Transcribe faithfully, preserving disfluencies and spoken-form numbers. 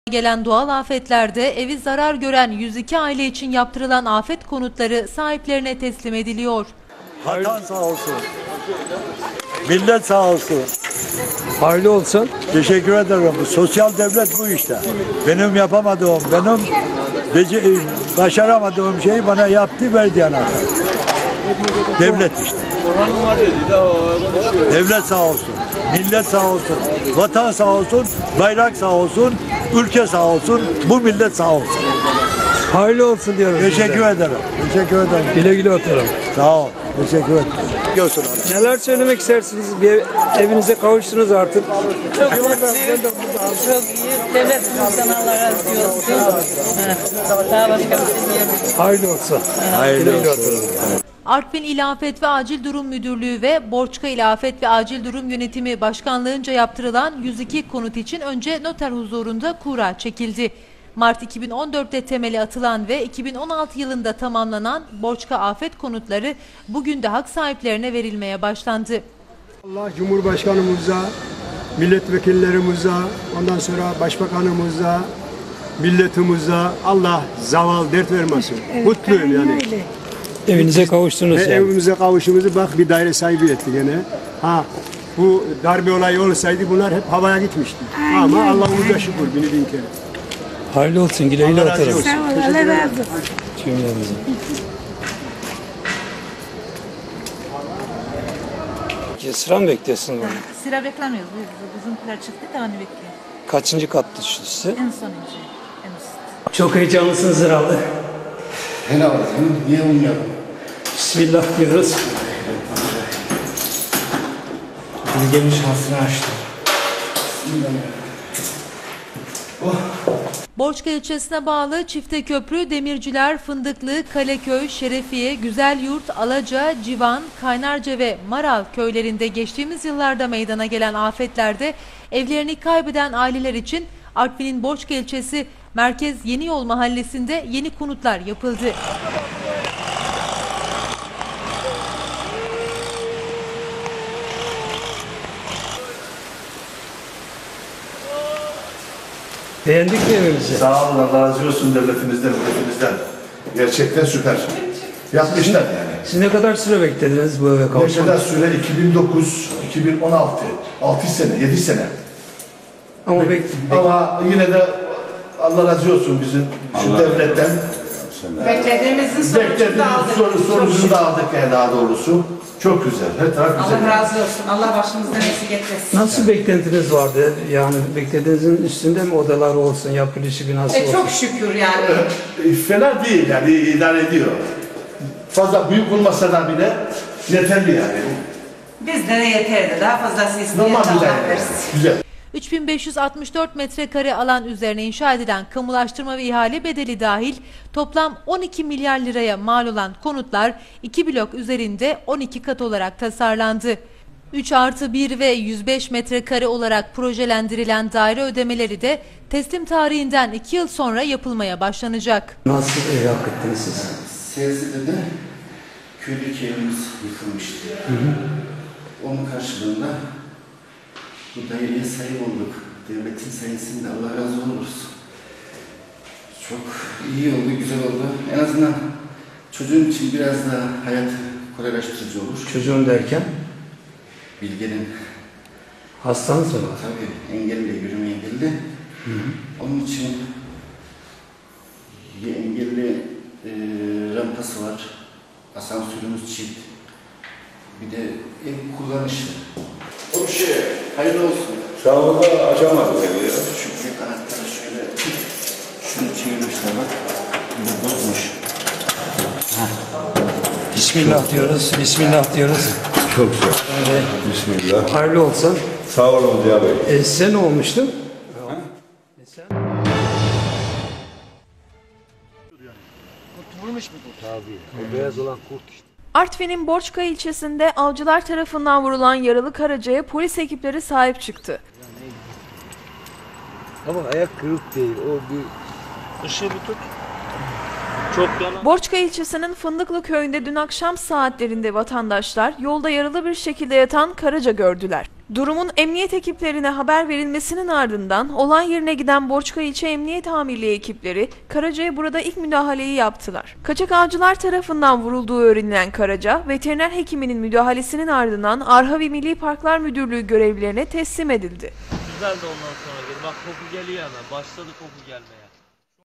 Gelen doğal afetlerde evi zarar gören yüz iki aile için yaptırılan afet konutları sahiplerine teslim ediliyor. Vatan sağ olsun. Millet sağ olsun. Hayırlı olsun. Teşekkür ederim. Sosyal devlet bu işte. Benim yapamadığım, benim bece- başaramadığım şeyi bana yaptı, verdi yana. Devlet işte. Devlet sağ olsun. Millet sağ olsun. Vatan sağ olsun. Bayrak sağ olsun. Ülke sağ olsun. Bu millet sağ olsun. Hayırlı olsun diyorum. Teşekkür size. ederim. Teşekkür ederim. Güle güle oturun. Sağ ol. Teşekkür ederim. Görsün Neler söylemek istersiniz? Bir evinize kavuştunuz artık. Çok mutluyuz. Çok iyi. Devletimizden Allah razı olsun. Daha başka bir şey diyemem. Hayırlı olsun. Hayırlı Güle güle olsun. oturun. Artvin İl Afet ve Acil Durum Müdürlüğü ve Borçka İl Afet ve Acil Durum Yönetimi Başkanlığınca yaptırılan yüz iki konut için önce noter huzurunda kura çekildi. Mart iki bin on dört'te temeli atılan ve iki bin on altı yılında tamamlanan Borçka afet konutları bugün de hak sahiplerine verilmeye başlandı. Allah Cumhurbaşkanımıza, milletvekillerimize, ondan sonra başbakanımıza, milletimize Allah zaval dert vermesin. Evet, Mutluyum yani. öyle. Evinize kavuştunuz Ve yani. evimize kavuşumuzu bak bir daire sahibi etti gene. Ha bu darbe olayı olsaydı bunlar hep havaya gitmişti. Aynen, Ama Allah'ımıza aynen. şükür bini bin kere. Hayırlı olsun. Güle güle Allah razı oturun. olsun. Sağ ol, Allah razı olsun. Cümlemize. Sıra mı bekliyorsunuz bunu? Sıra beklemiyoruz. Biz- Bizimkiler çıktı da onu bekliyor. Kaçıncı kattı size? En sonuncu. En üst. Çok heyecanlısınız herhalde. Herhalde niye olmuyor? Bismillah diyoruz. Bilgenin şansını açtı. Borçka ilçesine bağlı Çifteköprü, Demirciler, Fındıklı, Kaleköy, Şerefiye, Güzelyurt, Alaca, Civan, Kaynarca ve Maral köylerinde geçtiğimiz yıllarda meydana gelen afetlerde evlerini kaybeden aileler için Artvin'in Borçka ilçesi Merkez Yeniyol mahallesinde yeni konutlar yapıldı. Beğendik mi evimizi? Sağ olun, Allah razı olsun devletimizden, milletimizden. Gerçekten süper. Yapmışlar yani. Siz ne kadar süre beklediniz bu eve Ne kavuşmak? kadar süre? iki bin dokuz, iki bin on altı. altı sene, yedi sene. Ama bek bek- Ama yine de Allah razı olsun bizim şu devletten. Beklediğimizin sonucunu da Beklediğimiz aldık. soru, sonucunu da aldık yani daha doğrusu. Çok güzel, her taraf güzel. Allah razı olsun. Allah başımızdan eksik etmesin. nasıl beklentiniz vardı? Yani beklediğinizin üstünde mi odalar olsun, yapılışı binası E, olsun? çok şükür yani. E, Fena değil yani idare ediyor. Fazla büyük olmasa da bile yeterli yani. Bizlere yeterdi. Daha fazlası isteyen Normal güzel. Allah Yani. versin. Güzel. üç bin beş yüz altmış dört metrekare alan üzerine inşa edilen kamulaştırma ve ihale bedeli dahil toplam on iki milyar liraya mal olan konutlar iki blok üzerinde on iki kat olarak tasarlandı. üç artı bir ve yüz beş metrekare olarak projelendirilen daire ödemeleri de teslim tarihinden iki yıl sonra yapılmaya başlanacak. Nasıl ev hak ettiniz siz? Sezli'de de köydeki evimiz yıkılmıştı. Onun karşılığında bu daireye sahip olduk. Devletin sayesinde Allah razı olsun. Çok iyi oldu, güzel oldu. En azından çocuğun için biraz daha hayat kolaylaştırıcı olur. Çocuğum derken Bilge'nin hastanız mı var? tabii engelli, yürüme engelli. Onun için bir engelli e, rampası var. Asansörümüz çift. Bir de ev kullanışı. O şey, hayırlı olsun. Sağ olun, açamadım evi ya. Şu bir anahtarı şöyle, şunu çevirmişler bak. Bu bozmuş. Bismillah diyoruz, Bismillah diyoruz. Çok güzel. Bismillah. Hayırlı olsun. Sağ olun Ziya Bey. E, size ne olmuştu? Artvin'in Borçka ilçesinde avcılar tarafından vurulan yaralı karacaya polis ekipleri sahip çıktı. Ama ayak kırık değil, o bir... Işığı bir tut. Çok yalan. Borçka ilçesinin Fındıklı köyünde dün akşam saatlerinde vatandaşlar yolda yaralı bir şekilde yatan karaca gördüler. Durumun emniyet ekiplerine haber verilmesinin ardından olay yerine giden Borçka İlçe Emniyet Amirliği ekipleri Karaca'ya burada ilk müdahaleyi yaptılar. Kaçak avcılar tarafından vurulduğu öğrenilen Karaca, veteriner hekiminin müdahalesinin ardından Arhavi Milli Parklar Müdürlüğü görevlilerine teslim edildi. Güzel de ondan sonra gel. Bak koku geliyor hemen. Başladı koku gelmeye.